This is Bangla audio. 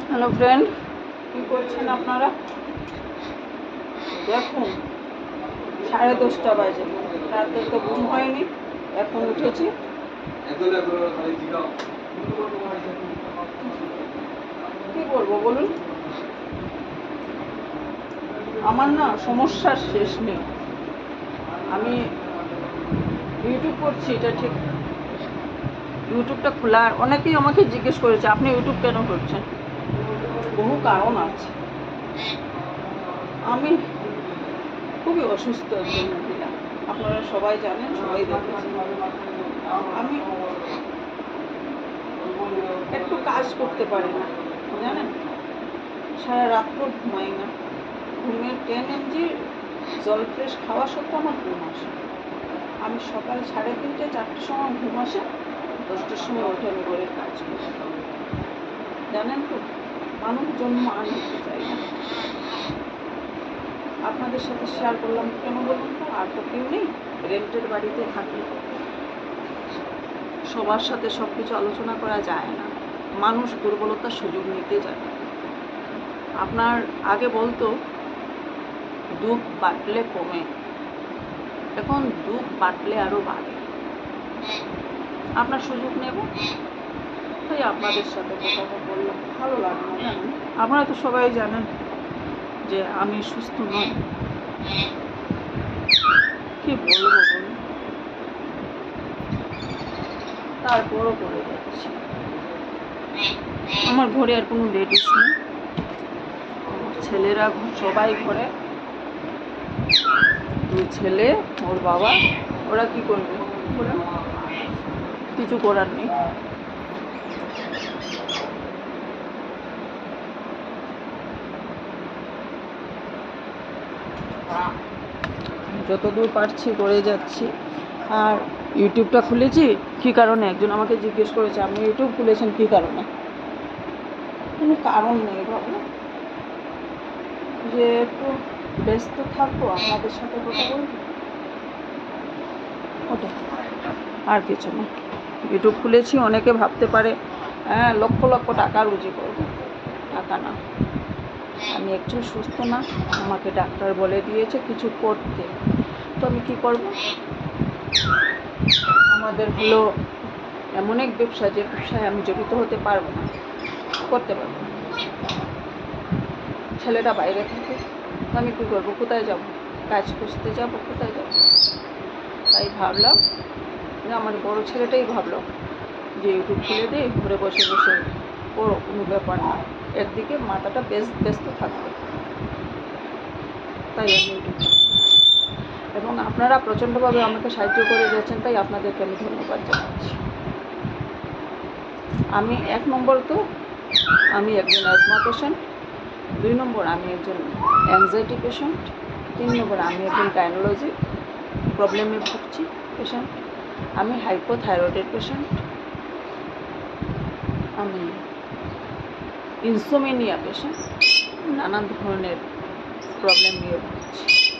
হ্যালো ফ্রেন্ড, কী করছেন আপনারা? দেখুন 10:30 বাজে, রাতে তো ঘুম হয়নি, এখন উঠেছি। কি বলবো বলুন, আমার না সমস্যার শেষ নেই। আমি ইউটিউব করছি, এটা ঠিক। ইউটিউবটা খোলার অনেকেই আমাকে জিজ্ঞেস করেছে আপনি ইউটিউব কেন করছেন। বহু কারণ আছে। আমি খুবই অসুস্থ একজন মহিলা, আপনারা সবাই জানেন, সবাই দেখেছেন। আমি একটু কাজ করতে পারি না, জানেন, সারা রাত্র ঘুমাই না। ঘুমের 10 mg জল ফ্রেশ খাওয়া সত্ত্বেও আমার ঘুম আসে। আমি সকাল 3:30 4টার সময় ঘুম আসে, 10টার সময় উঠে আমি ঘরের কাজ করি। জানেন তো, মানুষ জন্ম আর নিতে চাই না। আপনাদের সাথে শেয়ার করলাম কেন বলুন তো, আর তো কেউ নেই, রেন্টের বাড়িতে থাকি, সবার সাথে সব কিছু আলোচনা করা যায় না। মানুষ দুর্বলতার সুযোগ নিতে যায়। আপনার আগে বলতো দুধ বাটলে কমে, এখন দুধ বাটলে আরও বাড়ে। আপনার সুযোগ নেব, তাই আপনাদের সাথে কথাটা বললাম। ভালো লাগে না জানেন, আপনারা তো সবাই জানেন যে আমি সুস্থ নই। কি বলবো বলুন, তারপরও করে যাচ্ছি। আমার ঘরে আর কোনো লেডিস নেই, আমার ছেলেরা সবাই ঘরে, 2 ছেলে, ওর বাবা, ওরা কি করবে বলুন, কিছু করার নেই। যতদূর পারছি করে যাচ্ছি। আর ইউটিউবটা খুলেছি কী কারণে, একজন আমাকে জিজ্ঞেস করেছে আপনি ইউটিউব খুলেছেন কী কারণে। কোনো কারণ নেই, ভাবলাম যে একটু ব্যস্ত থাকবো, আপনাদের সাথে কথা বলবো, ওটা আর কিছু না। ইউটিউব খুলেছি, অনেকে ভাবতে পারে হ্যাঁ লক্ষ লক্ষ টাকা রুজি করবো। টাকা না, আমি একটু সুস্থ না, আমাকে ডাক্তার বলে দিয়েছে কিছু করতে, তো আমি কি করব। আমাদের হলো এমন এক ব্যবসা, যে ব্যবসায় আমি জড়িত হতে পারবো না, করতে পারবো না। ছেলেটা বাইরে থাকে, তো আমি কী করবো, কোথায় যাব, কাজ খুঁজতে যাব, কোথায় যাব। তাই ভাবলাম যে আমার বড় ছেলেটাই ভাবলো যে ইউটিউব খুলে দিই, ঘরে বসে বসে ওর কোনো ব্যাপার না, একদিকে মাথাটা ব্যস্ত থাকবে, তাই আমি ইউটিউব, এবং আপনারা প্রচণ্ডভাবে আমাকে সাহায্য করে যাচ্ছেন, তাই আপনাদেরকে আমি ধন্যবাদ জানাচ্ছি। আমি 1 নম্বর তো আমি একজন অ্যাজমা পেশেন্ট, 2 নম্বর আমি একজন অ্যাংজাইটি পেশেন্ট, 3 নম্বর আমি একজন গাইনোলজি প্রবলেমে ভুগছি পেশেন্ট, আমি হাইপোথাইরয়েডের পেশেন্ট, আমি ইনসোমেনিয়া পেশেন্ট, নানান ধরনের প্রবলেম নিয়ে ভুগছি।